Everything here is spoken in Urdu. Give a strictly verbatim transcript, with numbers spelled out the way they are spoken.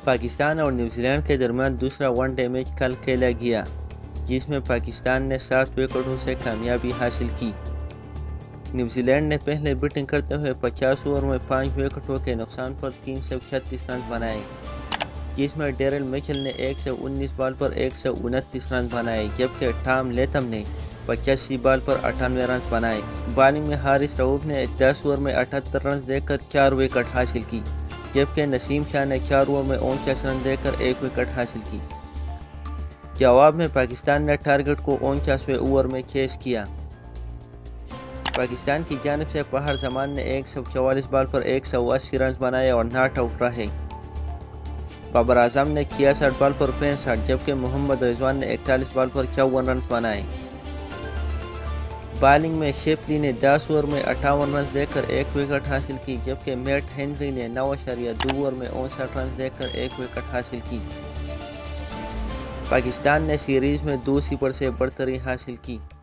پاکستان اور نیوزی لینڈ کے درمیان دوسرا ون ڈے میچ کل کھیلا گیا، جس میں پاکستان نے سات وکٹوں سے کامیابی حاصل کی۔ نیوزی لینڈ نے پہلے بیٹنگ کرتے ہوئے پچاس اوور میں پانچ وکٹوں کے نقصان پر تین سو چھتیس رنز بنائے، جس میں ڈیرل میچل نے ایک سو انیس بال پر ایک سو انتیس رنز بنائے، جبکہ ٹام لیتھم نے پچاسی بال پر اٹھانوے رنز بنائے۔ بالنگ میں حارث رؤف نے دس اوور میں اٹھہتر رنز دے کر چار وکٹ حاصل کی، جبکہ نسیم شاہ نے چار اوور میں انچاس رن دے کر ایک وکٹ حاصل کی۔ جواب میں پاکستان نے ٹارگٹ کو انچاسویں اوور میں چیز کیا۔ پاکستان کی جانب سے فخر زمان نے ایک سو چوالیس بال پر ایک سو اسی رنز بنائے اور ناٹ آؤٹ رہے۔ بابر اعظم نے چھیاسٹھ بال پر پینسٹھ، جبکہ محمد رضوان نے اکتالیس بال پر چون رنز بنائے۔ بالنگ میں شیفلی نے دس اوور میں اٹھاون رنز دے کر ایک وکٹ حاصل کی، جبکہ میٹ ہنری نے نو اشاریہ دو اوور میں انسٹھ رنز دے کر ایک وکٹ حاصل کی۔ پاکستان نے سیریز میں دو صفر سے برتری حاصل کی۔